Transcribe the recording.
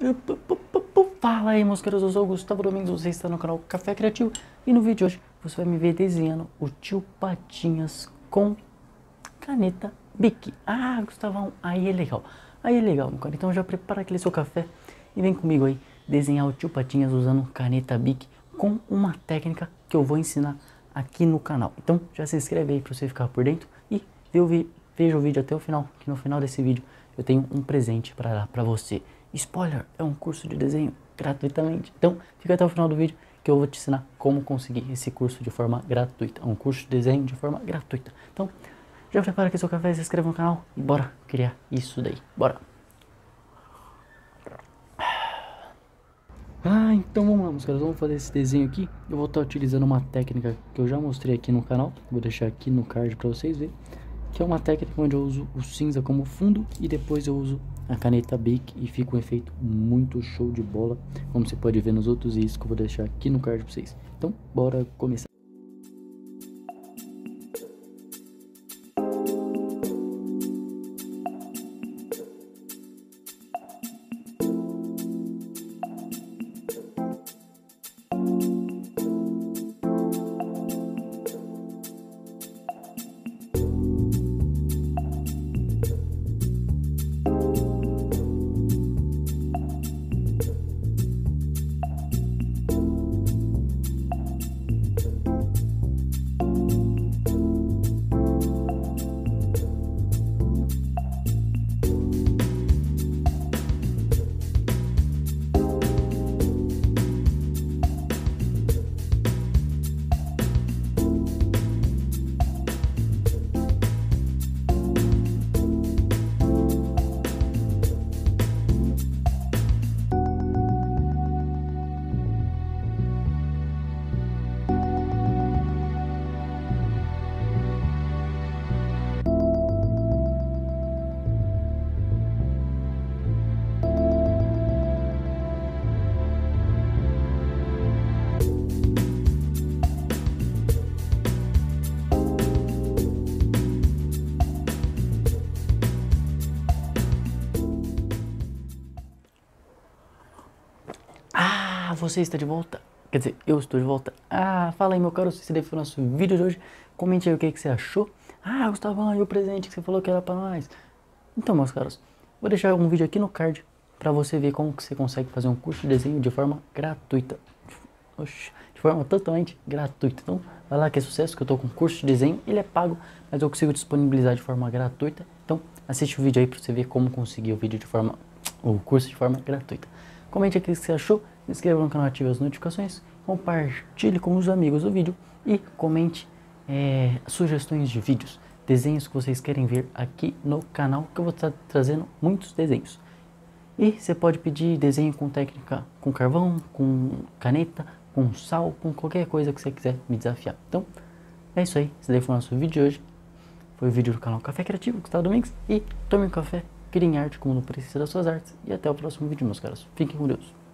Fala aí, meus queridos, eu sou o Gustavo Domingos, você está no canal Café Criativo e no vídeo de hoje você vai me ver desenhando o tio Patinhas com caneta Bic. Ah, Gustavão, aí é legal, meu cara. Então já prepara aquele seu café e vem comigo aí desenhar o tio Patinhas usando caneta Bic com uma técnica que eu vou ensinar aqui no canal. Então já se inscreve aí para você ficar por dentro e veja o vídeo até o final, que no final desse vídeo eu tenho um presente para dar para você. Spoiler, é um curso de desenho gratuitamente. Então fica até o final do vídeo que eu vou te ensinar como conseguir esse curso de forma gratuita. Um curso de desenho de forma gratuita. Então já prepara aqui seu café, se inscreve no canal e bora criar isso daí. Bora! Então vamos lá, meus caras, vamos fazer esse desenho aqui. Eu vou estar utilizando uma técnica que eu já mostrei aqui no canal. Vou deixar aqui no card para vocês verem. Que é uma técnica onde eu uso o cinza como fundo e depois eu uso a caneta Bic e fica um efeito muito show de bola, como você pode ver nos outros vídeos que eu vou deixar aqui no card para vocês. Então, bora começar. Você está de volta? Quer dizer, eu estou de volta. Fala aí, meu caro, se esse daí foi o nosso vídeo de hoje. Comente aí o que você achou. Gustavão, e o presente que você falou que era pra nós? Então, meus caros, vou deixar um vídeo aqui no card pra você ver como que você consegue fazer um curso de desenho de forma gratuita. Oxi, de forma totalmente gratuita. Então, vai lá que é sucesso, que eu tô com curso de desenho. Ele é pago, mas eu consigo disponibilizar de forma gratuita. Então, assiste o vídeo aí pra você ver como conseguir o curso de forma gratuita. Comente aqui o que você achou, se inscreva no canal, ative as notificações, compartilhe com os amigos o vídeo e comente sugestões de vídeos, desenhos que vocês querem ver aqui no canal, que eu vou estar trazendo muitos desenhos. E você pode pedir desenho com técnica, com carvão, com caneta, com sal, com qualquer coisa que você quiser me desafiar. Então, é isso aí, esse daí foi o nosso vídeo de hoje. Foi o vídeo do canal Café Criativo, Gustavo Domingos, e tome um café, criem arte como não precisa das suas artes. E até o próximo vídeo, meus caros. Fiquem com Deus.